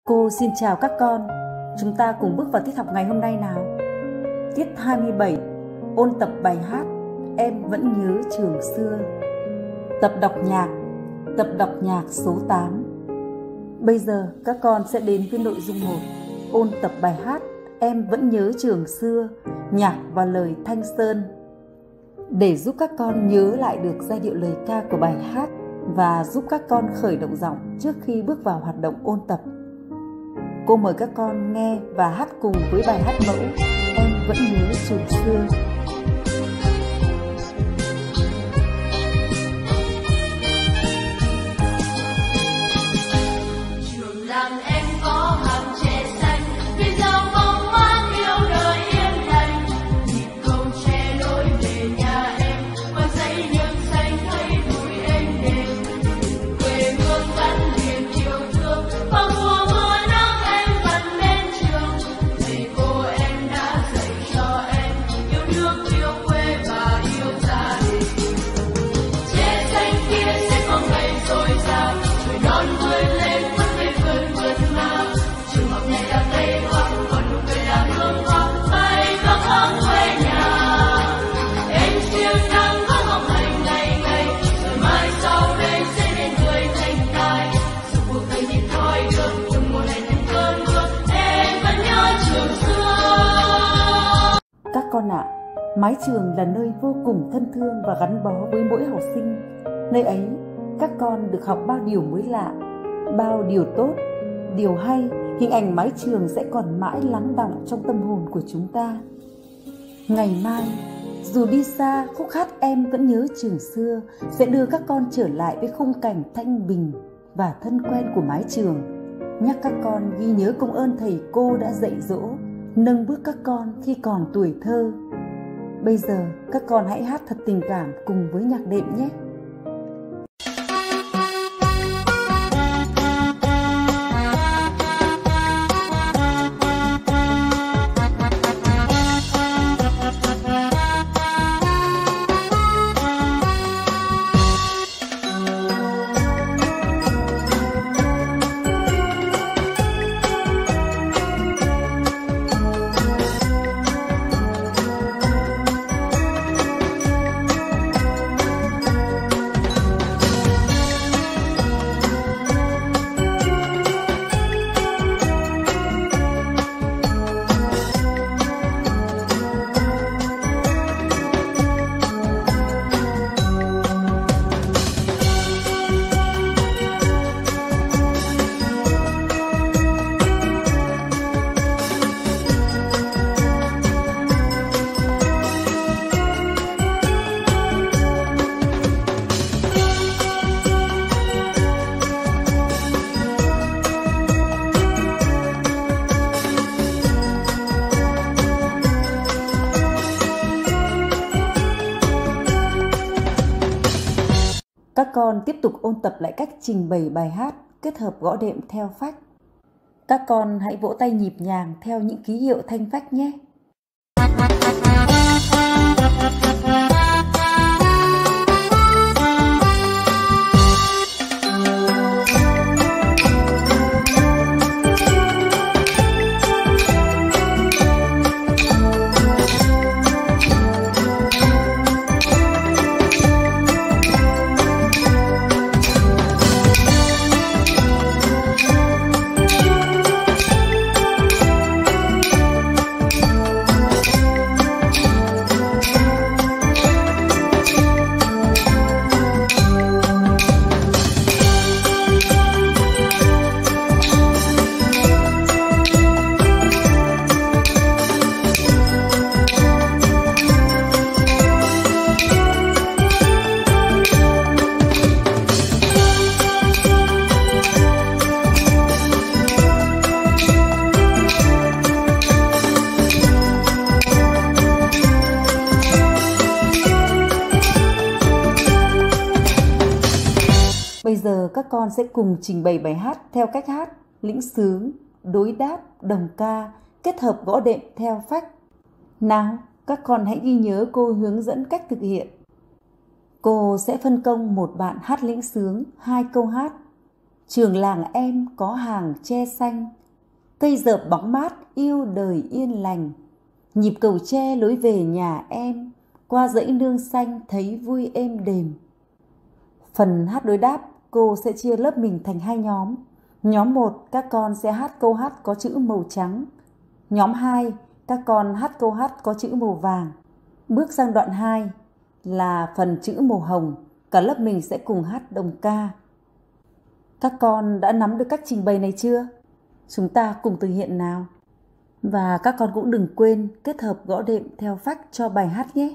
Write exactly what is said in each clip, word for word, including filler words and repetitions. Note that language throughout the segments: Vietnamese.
Cô xin chào các con. Chúng ta cùng bước vào tiết học ngày hôm nay nào. Tiết hai mươi bảy, ôn tập bài hát Em Vẫn Nhớ Trường Xưa. Tập đọc nhạc, tập đọc nhạc số tám. Bây giờ các con sẽ đến với nội dung một, ôn tập bài hát Em Vẫn Nhớ Trường Xưa, nhạc và lời Thanh Sơn. Để giúp các con nhớ lại được giai điệu lời ca của bài hát và giúp các con khởi động giọng trước khi bước vào hoạt động ôn tập, cô mời các con nghe và hát cùng với bài hát mẫu Em Vẫn Nhớ Trường Xưa. Các con ạ, à, mái trường là nơi vô cùng thân thương và gắn bó với mỗi học sinh. Nơi ấy, các con được học bao điều mới lạ, bao điều tốt, điều hay. Hình ảnh mái trường sẽ còn mãi lắng đọng trong tâm hồn của chúng ta. Ngày mai, dù đi xa, khúc hát Em Vẫn Nhớ Trường Xưa sẽ đưa các con trở lại với khung cảnh thanh bình và thân quen của mái trường, nhắc các con ghi nhớ công ơn thầy cô đã dạy dỗ, nâng bước các con khi còn tuổi thơ. Bây giờ các con hãy hát thật tình cảm cùng với nhạc đệm nhé. Các con tiếp tục ôn tập lại cách trình bày bài hát kết hợp gõ đệm theo phách. Các con hãy vỗ tay nhịp nhàng theo những ký hiệu thanh phách nhé. Bây giờ các con sẽ cùng trình bày bài hát theo cách hát lĩnh xướng, đối đáp, đồng ca, kết hợp gõ đệm theo phách. Nào, các con hãy ghi nhớ cô hướng dẫn cách thực hiện. Cô sẽ phân công một bạn hát lĩnh xướng hai câu hát. Trường làng em có hàng tre xanh, cây dợp bóng mát yêu đời yên lành. Nhịp cầu tre lối về nhà em, qua dãy nương xanh thấy vui êm đềm. Phần hát đối đáp, cô sẽ chia lớp mình thành hai nhóm. Nhóm một, các con sẽ hát câu hát có chữ màu trắng. Nhóm hai, các con hát câu hát có chữ màu vàng. Bước sang đoạn hai là phần chữ màu hồng, cả lớp mình sẽ cùng hát đồng ca. Các con đã nắm được cách trình bày này chưa? Chúng ta cùng thực hiện nào. Và các con cũng đừng quên kết hợp gõ đệm theo phách cho bài hát nhé.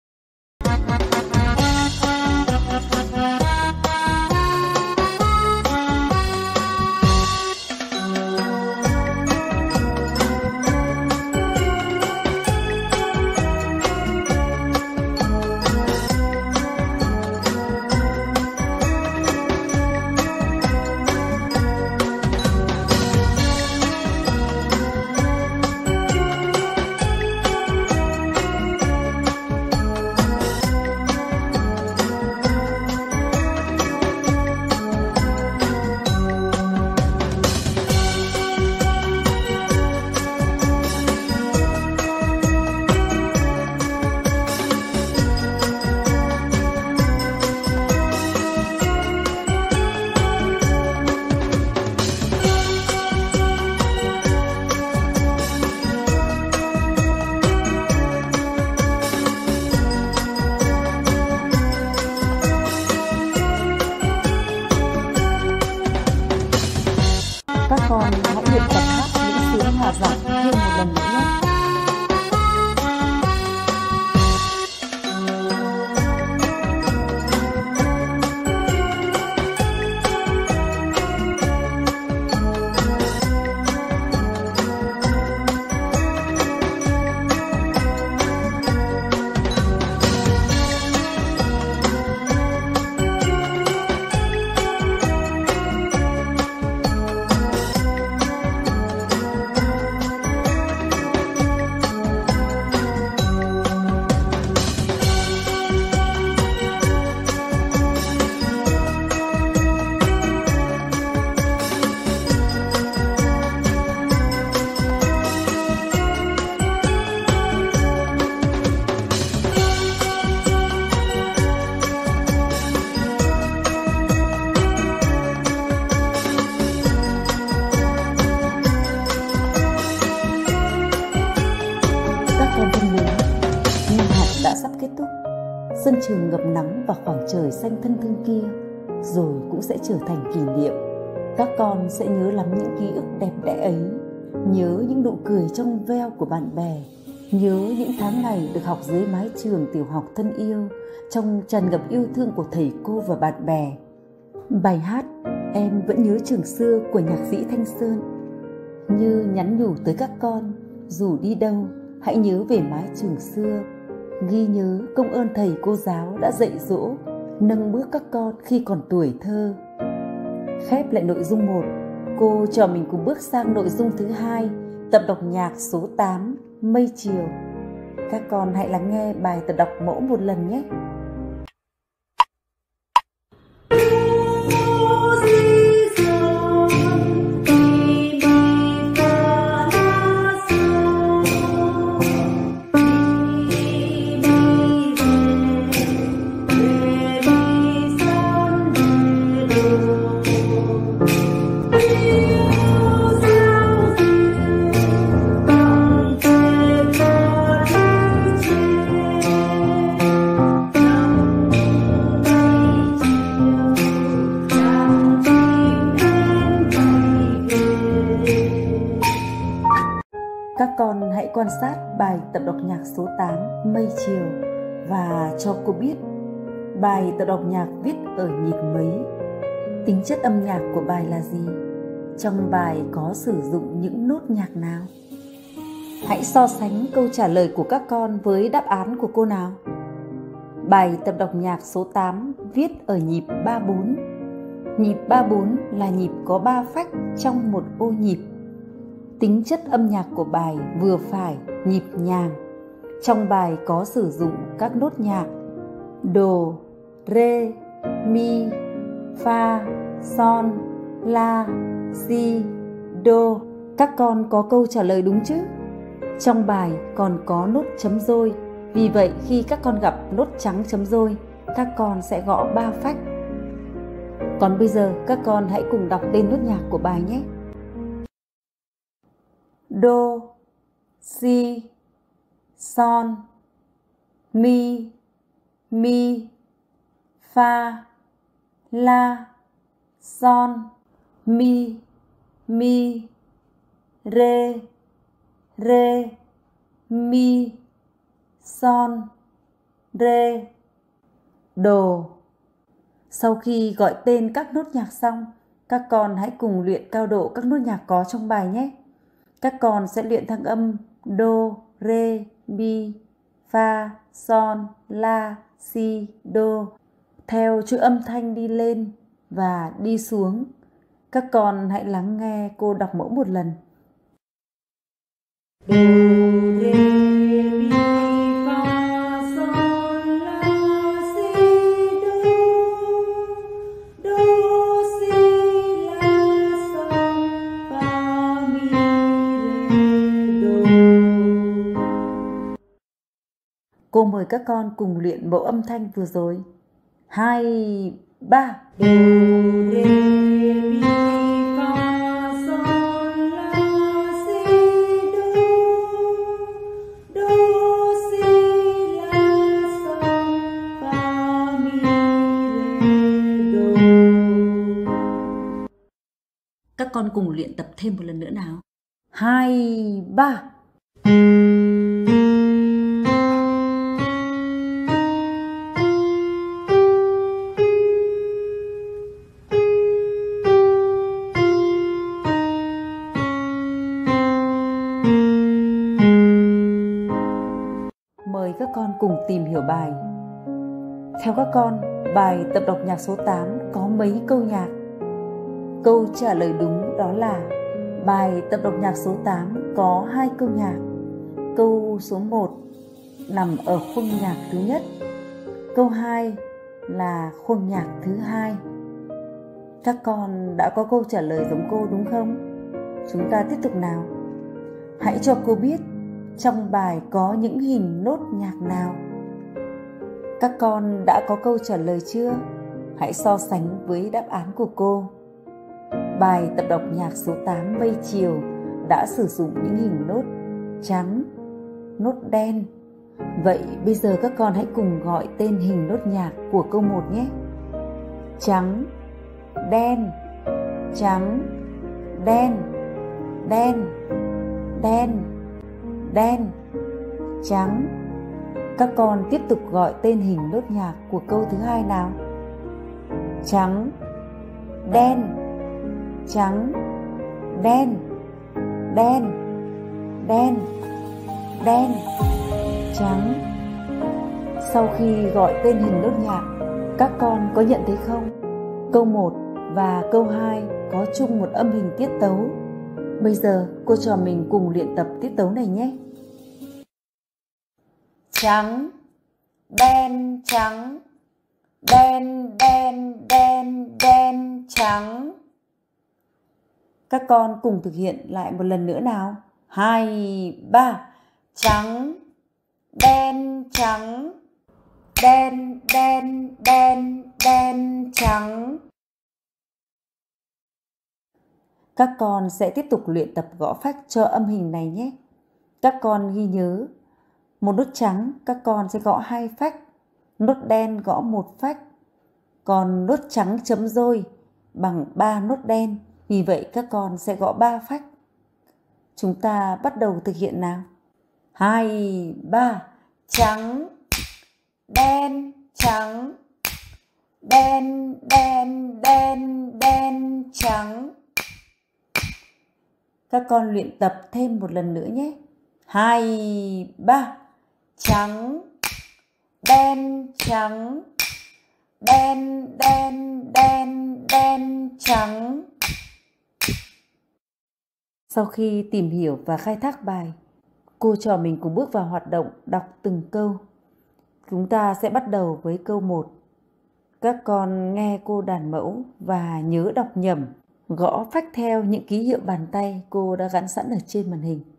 Các con hãy luyện tập hát những sướng hòa giọng thêm một lần nữa nhé. Sân trường ngập nắng và khoảng trời xanh thân thương kia rồi cũng sẽ trở thành kỷ niệm. Các con sẽ nhớ lắm những ký ức đẹp đẽ ấy, nhớ những nụ cười trong veo của bạn bè, nhớ những tháng ngày được học dưới mái trường tiểu học thân yêu, trong tràn ngập yêu thương của thầy cô và bạn bè. Bài hát Em Vẫn Nhớ Trường Xưa của nhạc sĩ Thanh Sơn như nhắn nhủ tới các con, dù đi đâu hãy nhớ về mái trường xưa, ghi nhớ công ơn thầy cô giáo đã dạy dỗ, nâng bước các con khi còn tuổi thơ. Khép lại nội dung một, cô cho mình cùng bước sang nội dung thứ hai, tập đọc nhạc số tám, Mây Chiều. Các con hãy lắng nghe bài tập đọc mẫu một lần nhé. Các con hãy quan sát bài tập đọc nhạc số tám, Mây Chiều và cho cô biết bài tập đọc nhạc viết ở nhịp mấy, tính chất âm nhạc của bài là gì, trong bài có sử dụng những nốt nhạc nào. Hãy so sánh câu trả lời của các con với đáp án của cô nào. Bài tập đọc nhạc số tám viết ở nhịp ba bốn. Nhịp ba bốn là nhịp có ba phách trong một ô nhịp. Tính chất âm nhạc của bài vừa phải, nhịp nhàng. Trong bài có sử dụng các nốt nhạc đồ, rê, mi, fa, son, la, si, đô. Các con có câu trả lời đúng chứ? Trong bài còn có nốt chấm dôi, vì vậy khi các con gặp nốt trắng chấm dôi, các con sẽ gõ ba phách. Còn bây giờ các con hãy cùng đọc tên nốt nhạc của bài nhé. Do, si, son, mi, mi, fa, la, son, mi, mi, re, re, mi, son, re, do. Sau khi gọi tên các nốt nhạc xong, các con hãy cùng luyện cao độ các nốt nhạc có trong bài nhé. Các con sẽ luyện thăng âm do, re, mi, fa, son, la, si, do theo chuỗi âm thanh đi lên và đi xuống. Các con hãy lắng nghe cô đọc mẫu một lần. Do, re, mi, fa, son, la, si, do. Do, si, la, son, fa, mi, re, do. Cô mời các con cùng luyện mẫu âm thanh vừa rồi. Hai, ba. Do, re, mi, fa, son, la, si, do. Do, si, la, son, fa, mi, re, do. Các con cùng luyện tập thêm một lần nữa nào. Hai, ba. Mời các con cùng tìm hiểu bài. Theo các con, bài tập đọc nhạc số tám có mấy câu nhạc? Câu trả lời đúng đó là bài tập đọc nhạc số tám có hai câu nhạc. Câu số một nằm ở khuôn nhạc thứ nhất. Câu hai là khuôn nhạc thứ hai. Các con đã có câu trả lời giống cô đúng không? Chúng ta tiếp tục nào. Hãy cho cô biết trong bài có những hình nốt nhạc nào. Các con đã có câu trả lời chưa? Hãy so sánh với đáp án của cô. Bài tập đọc nhạc số tám Mây Chiều đã sử dụng những hình nốt trắng, nốt đen. Vậy bây giờ các con hãy cùng gọi tên hình nốt nhạc của câu một nhé. Trắng, đen, trắng, đen, đen, đen, đen, trắng. Các con tiếp tục gọi tên hình nốt nhạc của câu thứ hai nào. Trắng, đen, trắng, đen, đen, đen, đen, trắng. Sau khi gọi tên hình nốt nhạc, các con có nhận thấy không? Câu một và câu hai có chung một âm hình tiết tấu. Bây giờ cô trò mình cùng luyện tập tiết tấu này nhé. Trắng, đen, trắng, đen, đen, đen, đen, trắng. Các con cùng thực hiện lại một lần nữa nào. Hai, ba. Trắng, đen, trắng, đen, đen, đen, đen, trắng. Các con sẽ tiếp tục luyện tập gõ phách cho âm hình này nhé. Các con ghi nhớ, một nốt trắng các con sẽ gõ hai phách, nốt đen gõ một phách, còn nốt trắng chấm dôi bằng ba nốt đen, vì vậy các con sẽ gõ ba phách. Chúng ta bắt đầu thực hiện nào. Hai, ba. Trắng, đen, trắng, đen, đen, đen, đen, trắng. Các con luyện tập thêm một lần nữa nhé. Hai, ba. Trắng, đen, trắng, đen, đen, đen, đen, trắng. Sau khi tìm hiểu và khai thác bài, cô trò mình cùng bước vào hoạt động đọc từng câu. Chúng ta sẽ bắt đầu với câu một. Các con nghe cô đàn mẫu và nhớ đọc nhẩm gõ phách theo những ký hiệu bàn tay cô đã gắn sẵn ở trên màn hình.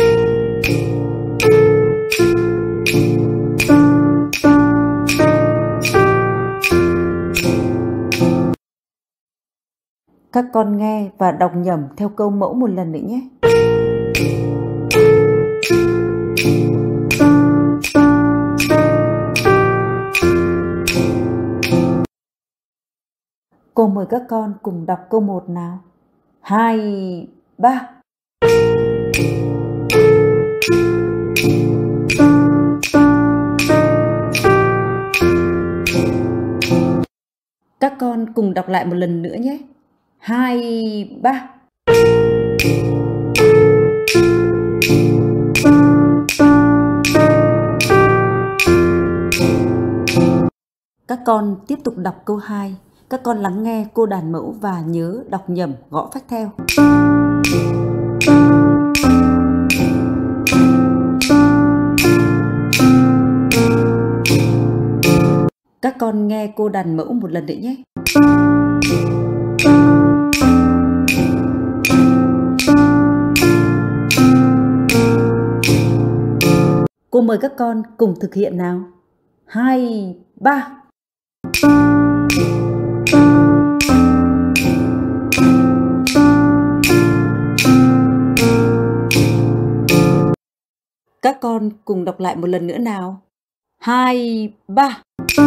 Các con nghe và đọc nhẩm theo câu mẫu một lần nữa nhé. Cô mời các con cùng đọc câu một nào. Hai, ba. Các con cùng đọc lại một lần nữa nhé. Hai, ba. Các con tiếp tục đọc câu hai. Các con lắng nghe cô đàn mẫu và nhớ đọc nhẩm gõ phách theo. Các con nghe cô đàn mẫu một lần nữa nhé. Cô mời các con cùng thực hiện nào. Hai, ba. Các con cùng đọc lại một lần nữa nào. Hai, ba.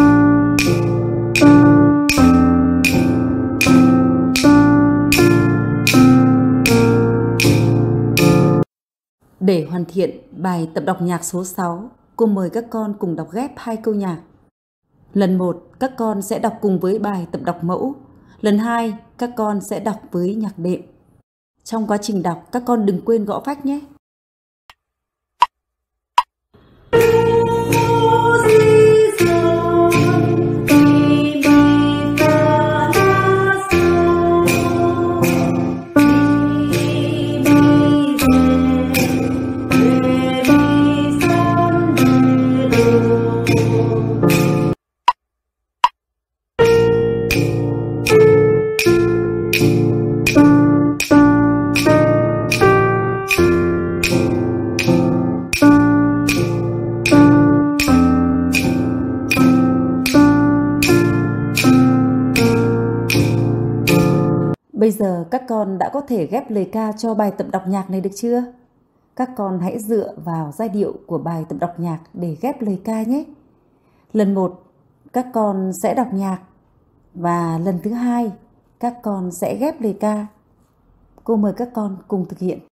Để hoàn thiện bài tập đọc nhạc số sáu, cô mời các con cùng đọc ghép hai câu nhạc. Lần một, các con sẽ đọc cùng với bài tập đọc mẫu. Lần hai, các con sẽ đọc với nhạc đệm. Trong quá trình đọc, các con đừng quên gõ phách nhé. Bây giờ các con đã có thể ghép lời ca cho bài tập đọc nhạc này được chưa? Các con hãy dựa vào giai điệu của bài tập đọc nhạc để ghép lời ca nhé. Lần một, các con sẽ đọc nhạc. Và lần thứ hai, các con sẽ ghép lời ca. Cô mời các con cùng thực hiện.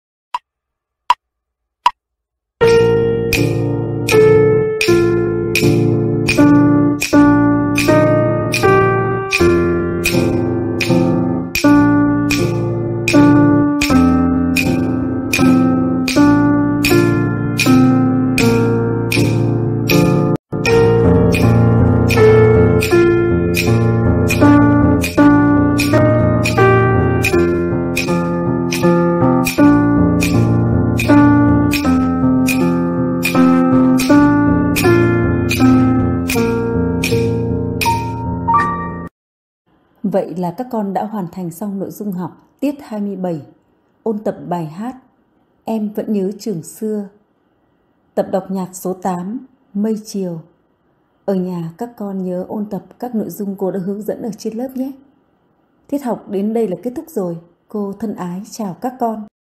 Vậy là các con đã hoàn thành xong nội dung học tiết hai mươi bảy, ôn tập bài hát Em Vẫn Nhớ Trường Xưa, tập đọc nhạc số tám, Mây Chiều. Ở nhà các con nhớ ôn tập các nội dung cô đã hướng dẫn ở trên lớp nhé. Tiết học đến đây là kết thúc rồi. Cô thân ái chào các con.